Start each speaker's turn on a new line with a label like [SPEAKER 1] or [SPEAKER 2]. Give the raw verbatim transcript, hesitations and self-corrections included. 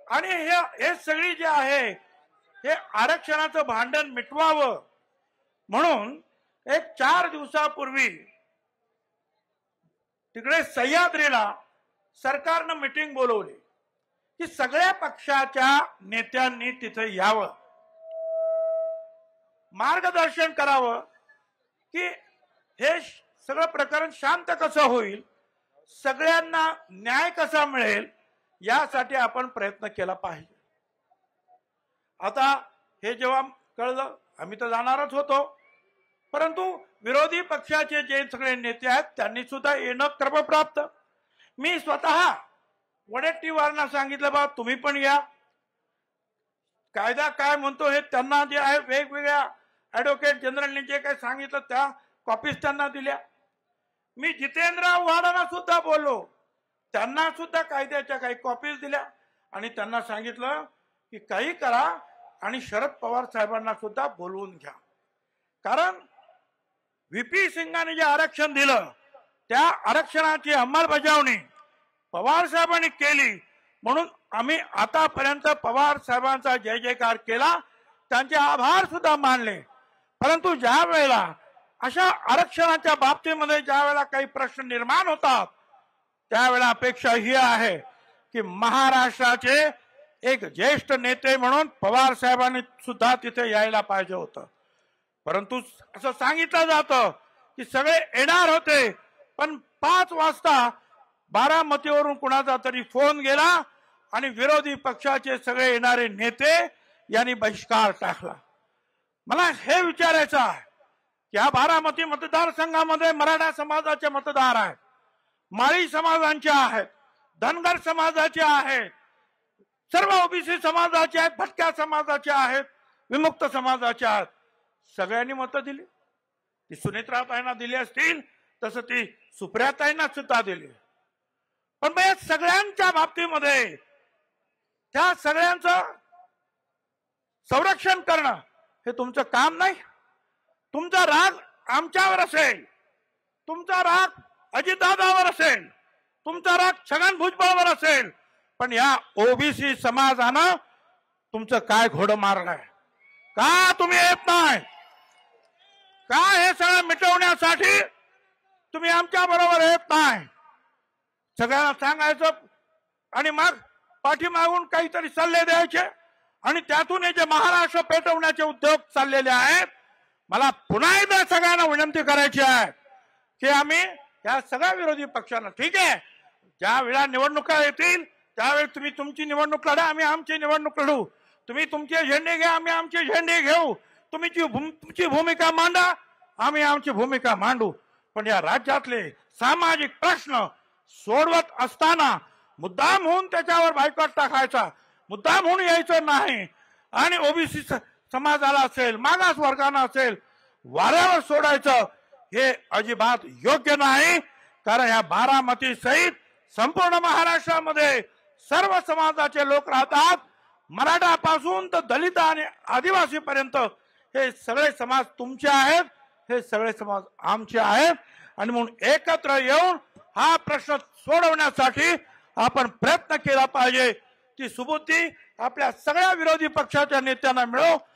[SPEAKER 1] आणि हे हे सगळी जे आहे हे आरक्षणाचं भांडण मिटवावं म्हणून एक चार दिवसापूर्वी तिकडे सह्याद्रीला सरकारनं मीटिंग बोलवली की सगळ्या पक्षाच्या नेत्यांनी तिथे यावं, मार्गदर्शन करावं की हे सगळं प्रकरण शांत कसं होईल, सगळ्यांना न्याय कसा मिळेल यासाठी आपण प्रयत्न केला पाहिजे. आता हे जेव्हा कळलं आम्ही तर जाणारच होतो, परंतु विरोधी पक्षाचे जे सगळे नेते आहेत त्यांनी सुद्धा येणं क्रमप्राप्त. मी स्वतः वडेट्टीवारांना सांगितलं बा तुम्ही पण या, कायदा काय म्हणतो हे त्यांना जे आहे वेगवेगळ्या ऍडव्होकेट जनरलने जे काही सांगितलं त्या कॉपीज त्यांना दिल्या. मी जितेंद्र आव्हाडांना सुद्धा बोललो, त्यांना सुद्धा कायद्याच्या काही कॉपीज दिल्या आणि त्यांना सांगितलं की काही करा आणि शरद पवार साहेबांना सुद्धा बोलवून घ्या. कारण व्हीपी सिंगाने जे आरक्षण दिलं त्या आरक्षणाची अंमलबजावणी पवार साहेबांनी केली म्हणून आम्ही आतापर्यंत पवार साहेबांचा जय जयकार केला, त्यांचे आभार सुद्धा मानले. परंतु ज्या वेळेला अशा आरक्षणाच्या बाबतीमध्ये ज्या वेळेला काही प्रश्न निर्माण होतात त्यावेळेला अपेक्षा ही आहे की महाराष्ट्राचे एक ज्येष्ठ नेते म्हणून पवार साहेबांनी सुद्धा तिथे यायला पाहिजे होतं. परंतु असं सांगितलं जातं की सगळे येणार होते, पण पाच वाजता बारामतीवरून कुणाचा तरी फोन गेला आणि विरोधी पक्षाचे सगळे येणारे नेते यांनी बहिष्कार टाकला. मला हे विचारायचं आहे की या बारामती मतदारसंघामध्ये मराठा समाजाचे मतदार आहेत, माळी समाजांचे आहेत, धनगर समाजाचे आहेत, सर्व ओबीसी समाजाचे आहेत, भटक्या समाजाचे आहेत, विमुक्त समाजाचे आहेत. सगळ्यांनी मतं दिली. ती सुनेत्राताईंना दिली असतील तसं ती सुप्रियाताईंना सुद्धा दिली. पण मग या सगळ्यांच्या बाबतीमध्ये त्या सगळ्यांचं संरक्षण करणं हे तुमचं काम नाही. तुमचा राग आमच्यावर असेल, तुमचा राग अजितदादावर असेल, तुमचा राग छगन भुजबळवर असेल, पण या ओबीसी समाजानं तुमचं काय घोडं मारलंय? का तुम्ही येत नाही? का हे सगळं मिटवण्यासाठी तुम्ही आमच्या बरोबर येत नाही? सगळ्यांना सांगायचं आणि मग पाठीमागून काहीतरी सल्ले द्यायचे आणि त्यातून हे जे महाराष्ट्र पेटवण्याचे उद्योग चाललेले आहेत. मला पुन्हा एकदा सगळ्यांना विनंती करायची आहे की आम्ही या सगळ्या विरोधी पक्षांना, ठीक आहे, ज्या वेळा निवडणुका येतील त्यावेळी तुम्ही तुमची निवडणूक लढा, आम्ही आमची निवडणूक लढू. तुम्ही तुमचे झेंडे घ्या, आम्ही आमचे झेंडे घेऊ. तुम्ही तुमची भूमिका मांडा, आम्ही आमची भूमिका मांडू. पण या राज्यातले सामाजिक प्रश्न सोडवत असताना मुद्दाम होऊन त्याच्यावर बायकॉट टाकायचा, मुद्दाम होऊन यायचं नाही आणि ओबीसी समाजाला असेल, मागास वर्गांना असेल वाऱ्यावर सोडायचं हे अजिबात योग्य नाही. कारण या बारामती सहित संपूर्ण महाराष्ट्रामध्ये सर्व समाजाचे लोक राहतात. मराठापासून तर दलित आणि आदिवासी पर्यंत हे सगळे समाज तुमचे आहेत, हे सगळे समाज आमचे आहेत. आणि म्हणून एकत्र येऊन हा प्रश्न सोडवण्यासाठी आपण प्रयत्न केला पाहिजे. ती सुबुद्धी आपल्या सगळ्या विरोधी पक्षाच्या नेत्यांना मिळो